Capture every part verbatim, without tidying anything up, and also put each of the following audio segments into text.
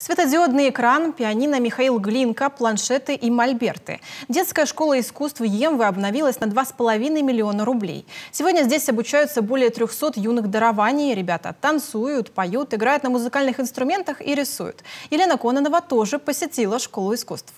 Светодиодный экран, пианино Михаил Глинка, планшеты и мольберты. Детская школа искусств Емвы обновилась на два с половиной миллиона рублей. Сегодня здесь обучаются более трёхсот юных дарований. Ребята танцуют, поют, играют на музыкальных инструментах и рисуют. Елена Кононова тоже посетила школу искусств.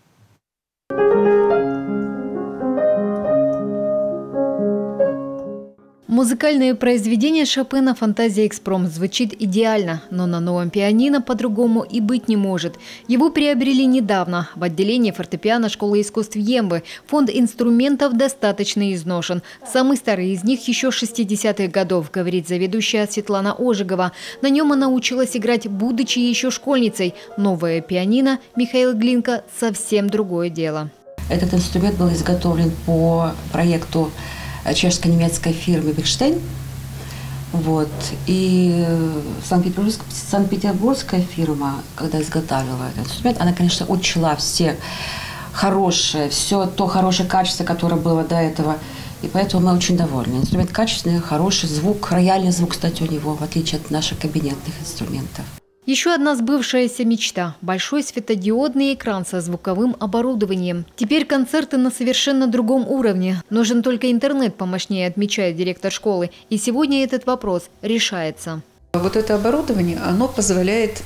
Музыкальное произведение Шопена «Фантазия экспромт» звучит идеально, но на новом пианино по-другому и быть не может. Его приобрели недавно в отделении фортепиано школы искусств Емвы. Фонд инструментов достаточно изношен. Самый старый из них еще шестидесятых годов, говорит заведующая Светлана Ожегова. На нем она училась играть, будучи еще школьницей. Новое пианино Михаил Глинка – совсем другое дело. Этот инструмент был изготовлен по проекту чешско-немецкой фирмы «Бехштейн». Вот. И санкт-петербургская фирма, когда изготавливала этот инструмент, она, конечно, учла все хорошее, все то хорошее качество, которое было до этого. И поэтому мы очень довольны. Инструмент качественный, хороший, звук, рояльный звук, кстати, у него, в отличие от наших кабинетных инструментов. Еще одна сбывшаяся мечта – большой светодиодный экран со звуковым оборудованием. Теперь концерты на совершенно другом уровне. Нужен только интернет помощнее, отмечает директор школы. И сегодня этот вопрос решается. Вот это оборудование, оно позволяет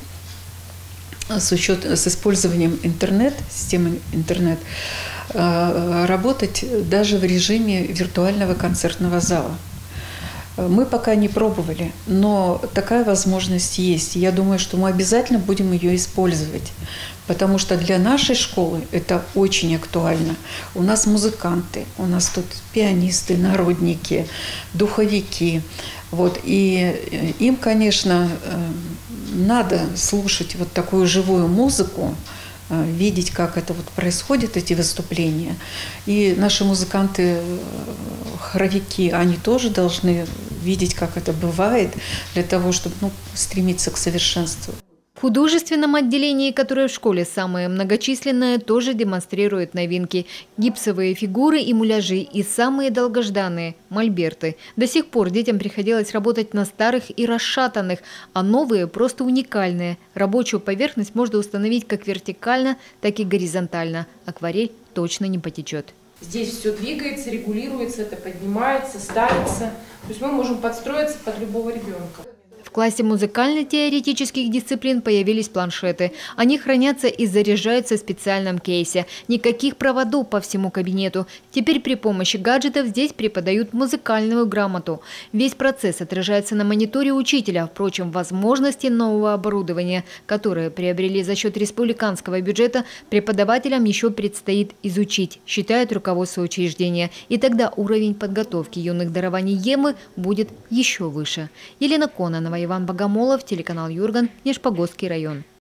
с, учет, с использованием интернет, системы интернет, работать даже в режиме виртуального концертного зала. Мы пока не пробовали, но такая возможность есть. Я думаю, что мы обязательно будем ее использовать, потому что для нашей школы это очень актуально. У нас музыканты, у нас тут пианисты, народники, духовики. Вот. И им, конечно, надо слушать вот такую живую музыку, видеть, как это вот происходит, эти выступления. И наши музыканты, хоровики, они тоже должны видеть, как это бывает, для того, чтобы ну, стремиться к совершенству. В художественном отделении, которое в школе самое многочисленное, тоже демонстрирует новинки. Гипсовые фигуры и муляжи, и самые долгожданные – мольберты. До сих пор детям приходилось работать на старых и расшатанных, а новые просто уникальные. Рабочую поверхность можно установить как вертикально, так и горизонтально. Акварель точно не потечет. Здесь все двигается, регулируется, это поднимается, ставится. То есть мы можем подстроиться под любого ребенка. В классе музыкально-теоретических дисциплин появились планшеты. Они хранятся и заряжаются в специальном кейсе. Никаких проводов по всему кабинету. Теперь при помощи гаджетов здесь преподают музыкальную грамоту. Весь процесс отражается на мониторе учителя. Впрочем, возможности нового оборудования, которое приобрели за счет республиканского бюджета, преподавателям еще предстоит изучить, считает руководство учреждения. И тогда уровень подготовки юных дарований Емвы будет еще выше. Елена Кононова, Иван Богомолов, телеканал Юрган, Нижпогодский район.